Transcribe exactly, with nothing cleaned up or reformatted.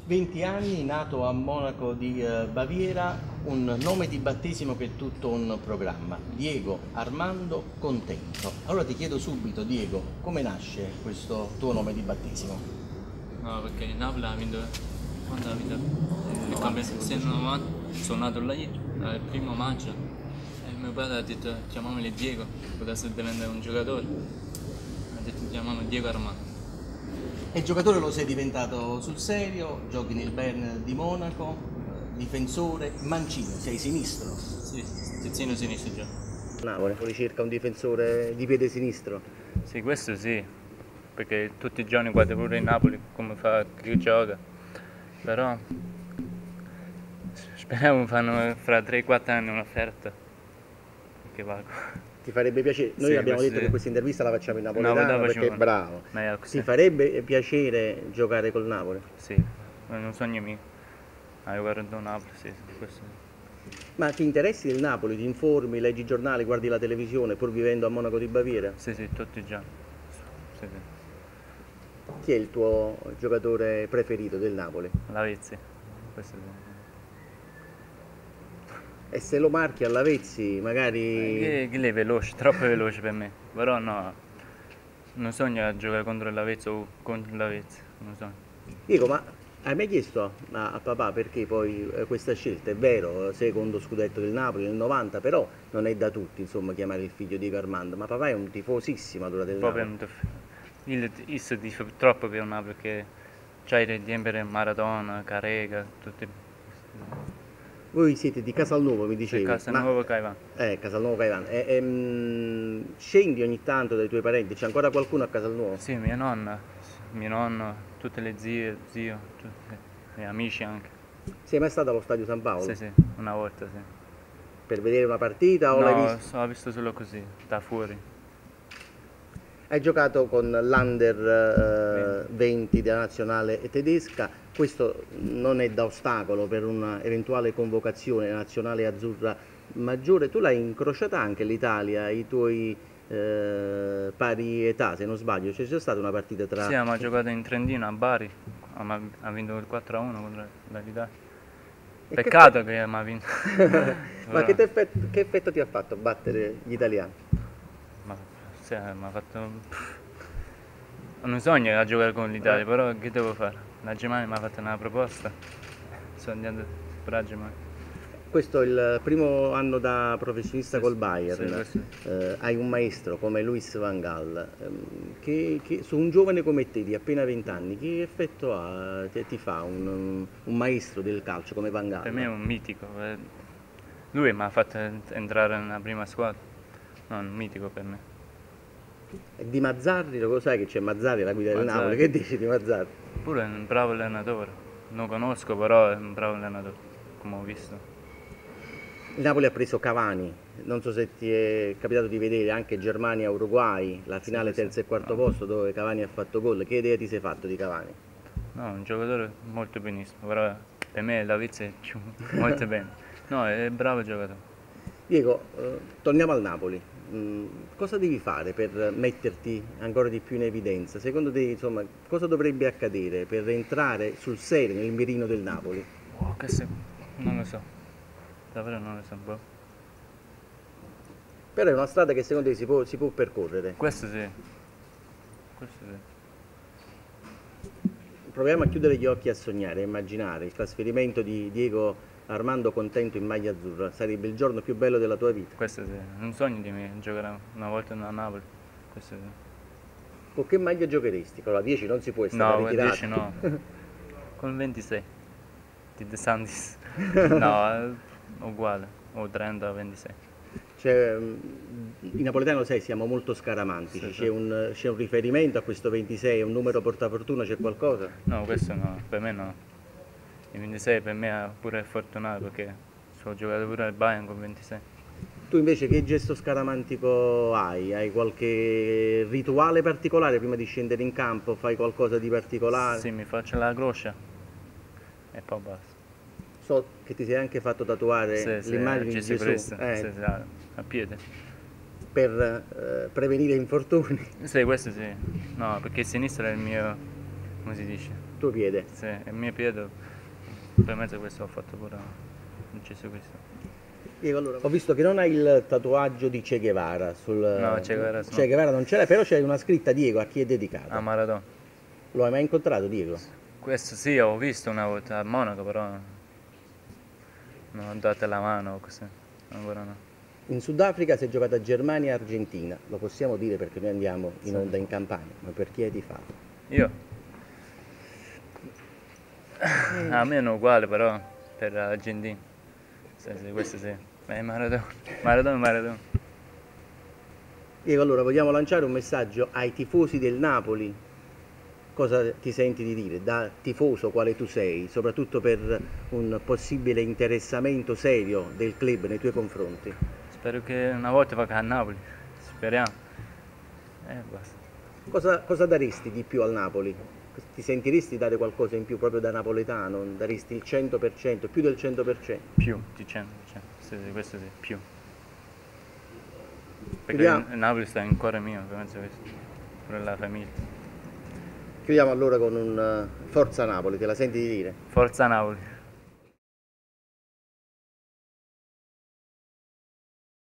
venti anni, nato a Monaco di eh, Baviera, un nome di battesimo che è tutto un programma. Diego Armando Contento. Allora ti chiedo subito, Diego, come nasce questo tuo nome di battesimo? No, perché il Napoli ha vinto. Quando ha vinto? Il campionato del novanta. Sono nato lì, eh, il primo maggio. E mio padre ha detto chiamiamoli Diego, potesse diventare un giocatore. Ha detto chiamiamo Diego Armando. E giocatore lo sei diventato sul serio, giochi nel Bayern di Monaco, eh, difensore, mancino, sei sinistro. Sì, terzino sinistro già. Napoli, ricerca un difensore di piede sinistro. Sì, questo sì, perché tutti i giorni guardo pure in Napoli come fa, che gioca. Però speriamo fanno fra tre quattro anni un'offerta che valgo. Ti farebbe piacere, noi Sì, abbiamo questo detto sì. che questa intervista la facciamo in No, napoletano la perché è facciamo- bravo. Ma è così. Ti farebbe piacere giocare col Napoli? Sì, è un sogno mio. Ah, io guardo Napoli, sì, sì, questo sì. Ma ti interessi del Napoli? Ti informi, leggi i giornali, guardi la televisione pur vivendo a Monaco di Baviera? Sì, sì, tutti i giorni. Sì, sì. Chi è il tuo giocatore preferito del Napoli? Lavezzi, questo sì. E se lo marchi all'Avezzi, magari... Che, che lei è veloce, troppo veloce per me. Però no, non sogno giocare contro il Lavezzi o contro il Lavezzi, non sogno. Dico, ma hai mai chiesto a, a papà perché poi eh, questa scelta? È vero, secondo scudetto del Napoli nel novanta, però non è da tutti, insomma, chiamare il figlio di Armando. Ma papà è un tifosissimo allora del Proprio Napoli. non ti- il il tifo troppo per Napoli perché c'hai di sempre Maradona, Carega, tutti. Voi siete di Casalnuovo, mi Sì, dicevi, ma Castelnuovo, Caivan. eh, Casalnuovo Caivano. E, e, mm, scendi ogni tanto dai tuoi parenti? C'è ancora qualcuno a Casalnuovo? Sì, mia nonna, mio nonno, tutte le zie, zio, tutti, miei amici anche. Sei mai stato allo Stadio San Paolo Sì, sì, una volta sì. per vedere una partita o l'hai No, visto? l'ho visto solo così, da fuori. Hai giocato con l'Under eh, Venti. venti della nazionale tedesca, questo non è da ostacolo per un'eventuale convocazione nazionale azzurra maggiore. Tu l'hai incrociata anche l'Italia, i tuoi eh, pari età, se non sbaglio, c'è già stata una partita tra... Sì, abbiamo giocato in Trentino a Bari, ha ha vinto il quattro a uno contro l'Italia. E che Peccato che abbiamo vinto. Ma che Però- effetto, che effetto ti ha fatto battere gli italiani? Ma sì, mi ha fatto. Non sogno a giocare con l'Italia, però che devo fare? La Germania mi ha fatto una proposta. Sono andato per la Germania. Questo è il primo anno da professionista Sì, col sì, Bayern. sì, questo Eh, hai un maestro come Luis Van Gaal, ehm, che, che su un giovane come te di appena venti anni, che effetto ha, ti, ti fa un, un maestro del calcio come Van Gaal? Per me è un mitico. eh. Lui mi ha fatto entrare nella prima squadra. No, è un mitico per me. E di Mazzarri, lo sai che c'è Mazzarri alla guida del Mazzarri. Napoli, che dici di Mazzarri? Pure è un bravo allenatore. Non conosco, però è un bravo allenatore, come ho visto. Il Napoli ha preso Cavani, non so se ti è capitato di vedere anche Germania-Uruguay, la finale sì, sì. terzo e quarto No. posto dove Cavani ha fatto gol. Che idea ti sei fatto di Cavani? No, un giocatore molto benissimo, però per me la Vizia è più molto bene. No, è un bravo giocatore. Diego, eh, torniamo al Napoli. Mm, cosa devi fare per metterti ancora di più in evidenza? Secondo te, insomma, cosa dovrebbe accadere per entrare sul serio nel mirino del Napoli? Oh, questo non lo so, davvero non lo so. Boh. Però è una strada che secondo te si può, si può percorrere. Questo sì, questo sì. Proviamo a chiudere gli occhi e a sognare, a immaginare il trasferimento di Diego Armando Contento in maglia azzurra. Sarebbe il giorno più bello della tua vita. Questo sì, è un sogno di me giocare una volta a Napoli. Questo sì. Con che maglia giocheresti? Con la dieci non si può, è stata No, con ritirata. dieci no, con ventisei di De Santis. No, è uguale, o trenta o ventisei. Cioè, mm, in napoletano sai, siamo molto scaramantici, Sì, sì. c'è un, c'è un riferimento a questo ventisei, un numero portafortuna, c'è qualcosa? No, questo no, per me no. Il ventisei per me è pure fortunato perché ho giocato pure al Bayern con ventisei. Tu invece che gesto scaramantico hai? Hai qualche rituale particolare prima di scendere in campo? Fai qualcosa di particolare? Sì, mi faccio la croce e poi basta. So che ti sei anche fatto tatuare Sì, sì, l'immagine di Gesù Gesù Cristo, eh, sì, sì, a, a piede. per eh, prevenire infortuni. Sì, questo sì. No, perché il sinistro è il mio, come si dice? Tu tuo piede. Sì, il mio piede, per mezzo di questo ho fatto pure un Gesù Cristo. Diego, allora, ho visto che non hai il tatuaggio di Che Guevara sul... No, Che Guevara, Che no. Guevara non ce l'hai, però c'è una scritta Diego a chi è dedicato. A Maradona. Lo hai mai incontrato, Diego? Questo sì, ho visto una volta a Monaco, però non ho dato la mano o così, ancora no. In Sudafrica si è giocata Germania e Argentina, lo possiamo dire perché noi andiamo in Sì. onda in Campania, ma per chi hai tifato? Io? A me è uguale, però per l'Argentina. Sì, sì, questo sì. Beh, Maradona, Maradona, Maradona. Diego, allora vogliamo lanciare un messaggio ai tifosi del Napoli. Cosa ti senti di dire, da tifoso quale tu sei, soprattutto per un possibile interessamento serio del club nei tuoi confronti? Spero che una volta vada a Napoli, speriamo. E basta. Cosa, cosa daresti di più al Napoli? Ti sentiresti dare qualcosa in più proprio da napoletano? Daresti il cento per cento, più del cento per cento? Più di cento per cento, sì, sì, questo sì, più. Perché Chiudiamo. il Napoli sta in cuore mio, penso questo, per la famiglia. Chiudiamo allora con un uh, Forza Napoli, te la senti di dire? Forza Napoli.